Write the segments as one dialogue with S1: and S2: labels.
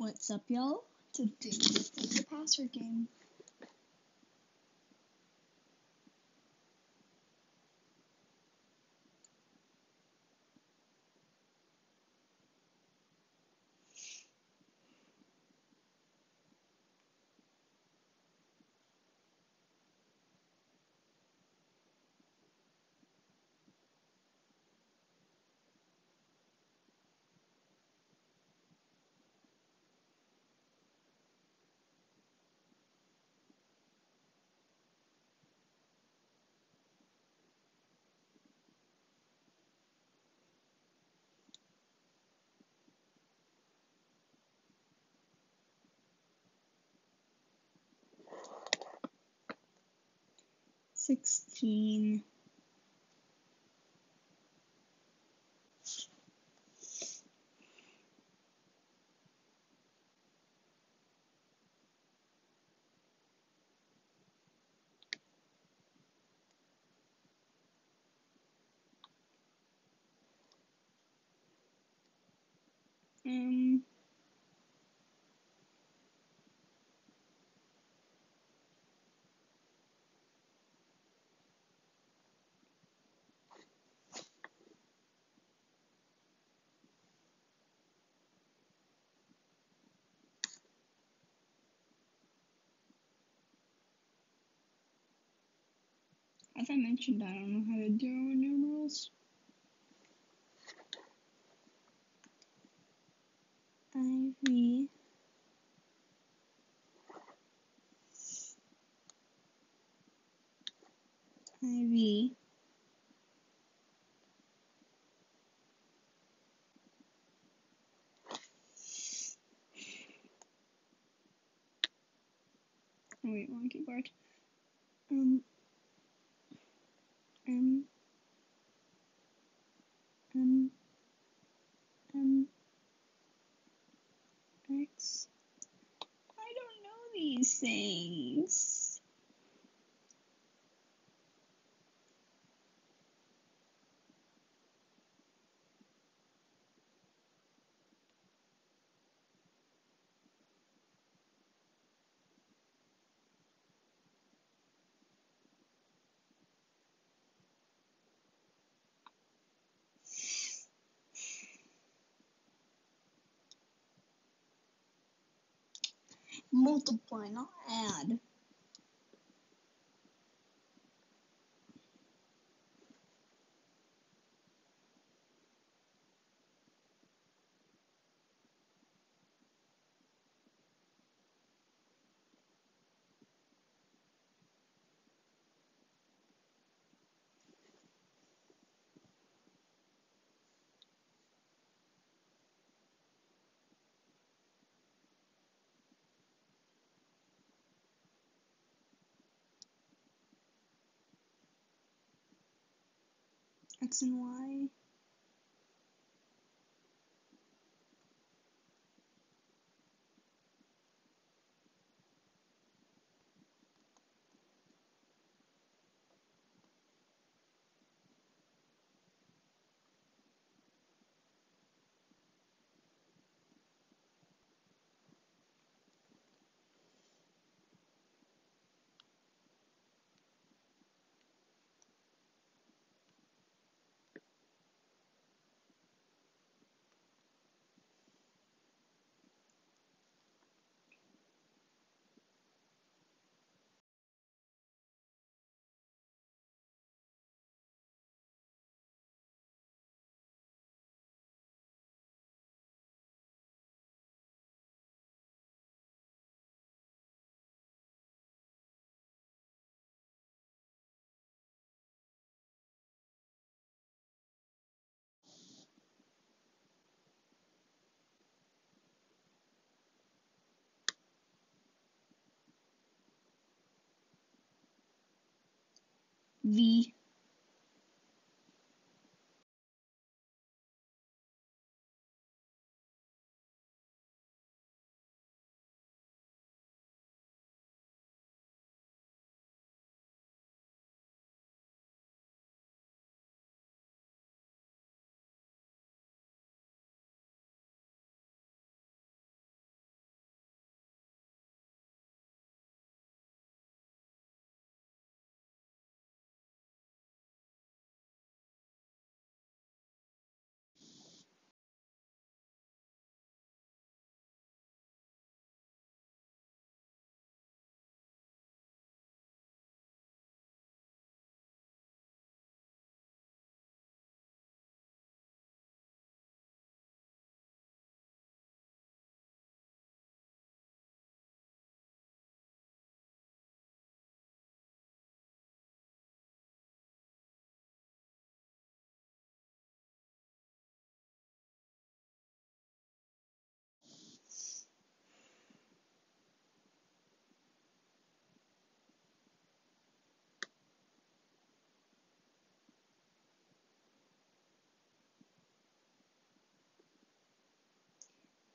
S1: What's up, y'all? Today is the password game. $16. As I mentioned, I don't know how to do numerals. IV. IV. Oh wait, wrong keyboard. X. I don't know these things. Multiply, not add. X and Y. V.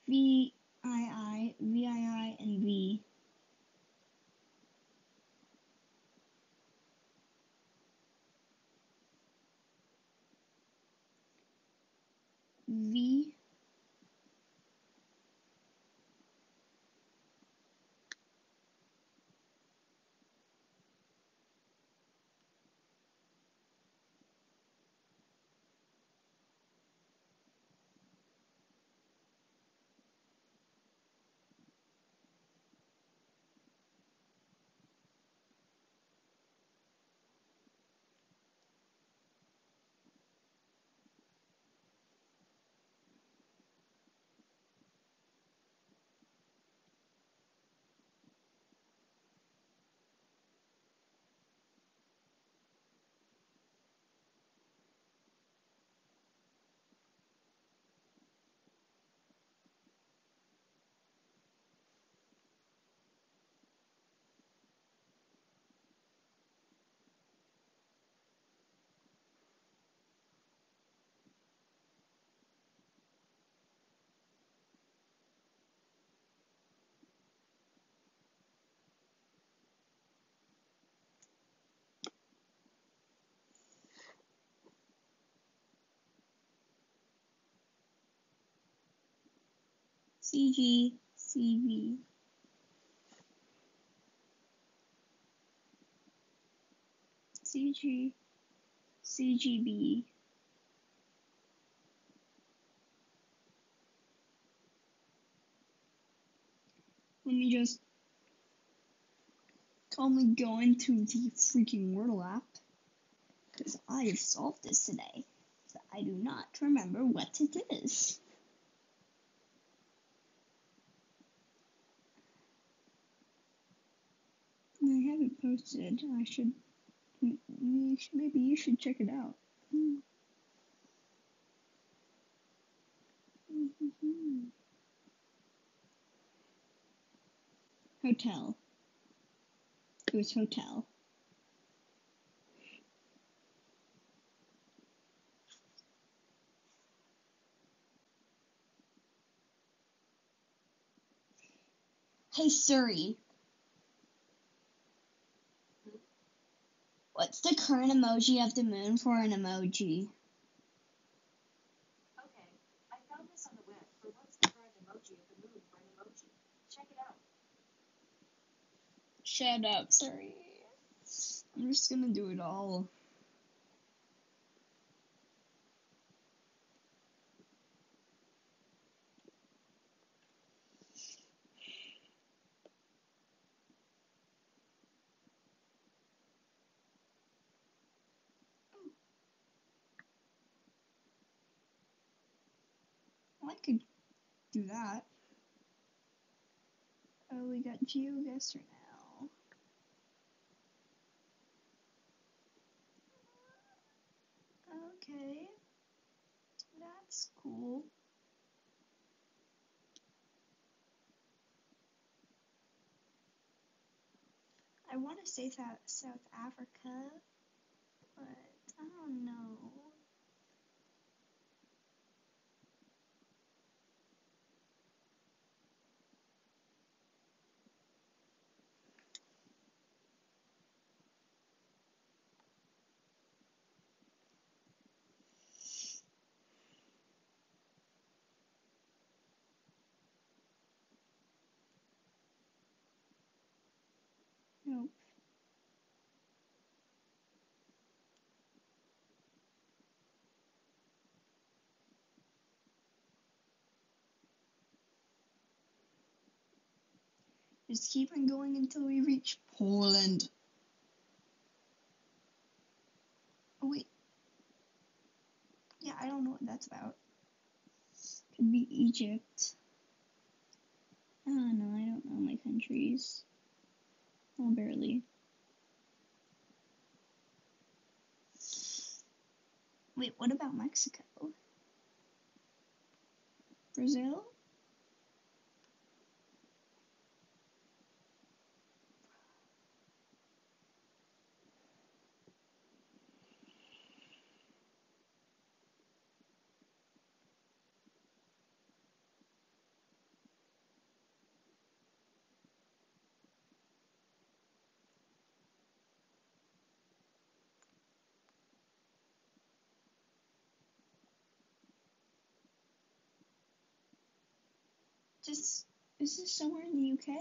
S1: VII, VII, and V. V. CG, CV. CG, CGB. Let me just calmly go into the freaking Wordle app, because I have solved this today, so I do not remember what it is. I haven't posted. I should. Maybe you should check it out. Hotel. It was hotel. Hey Siri. What's the current emoji of the moon for an emoji?
S2: Okay, I found this on the web for what's the current emoji of the moon for an emoji. Check it out.
S1: Shut up, Siri. I'm just gonna do it all. I could do that. Oh, we got GeoGuessr now. Okay. That's cool. I want to say that South Africa, but I don't know. Nope. Just keep on going until we reach Poland. Oh, wait. Yeah, I don't know what that's about. Could be Egypt. I don't know. I don't know my countries. Well, barely. Wait, what about Mexico? Brazil? Is this somewhere in the UK?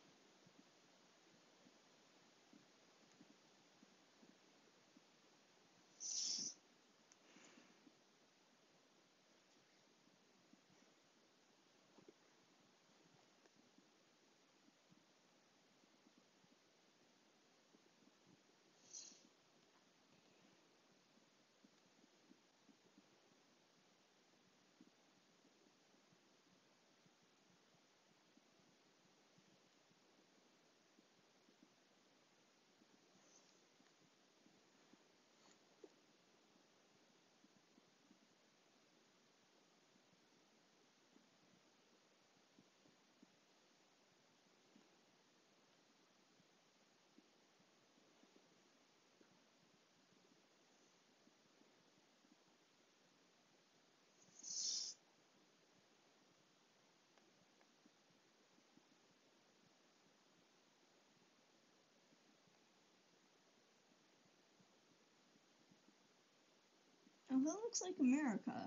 S1: Oh, that looks like America.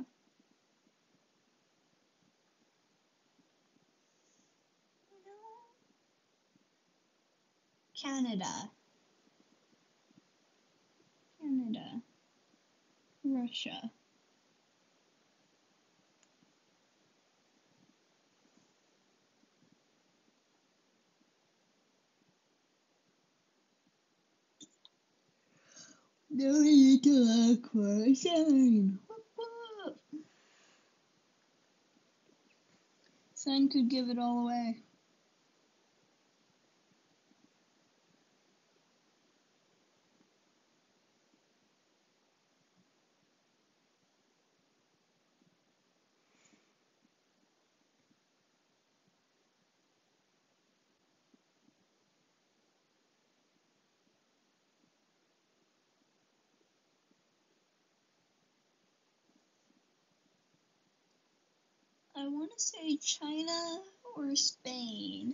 S1: Canada. Canada. Russia. No need to look for a sign. Sign could give it all away. I want to say China or Spain.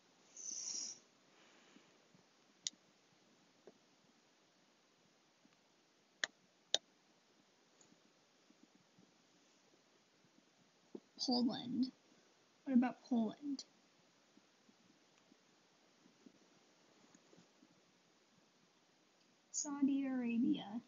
S1: Poland. What about Poland? Saudi Arabia.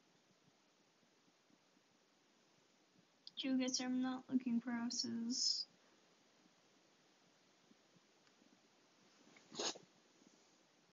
S1: Joe gets I'm not looking for houses.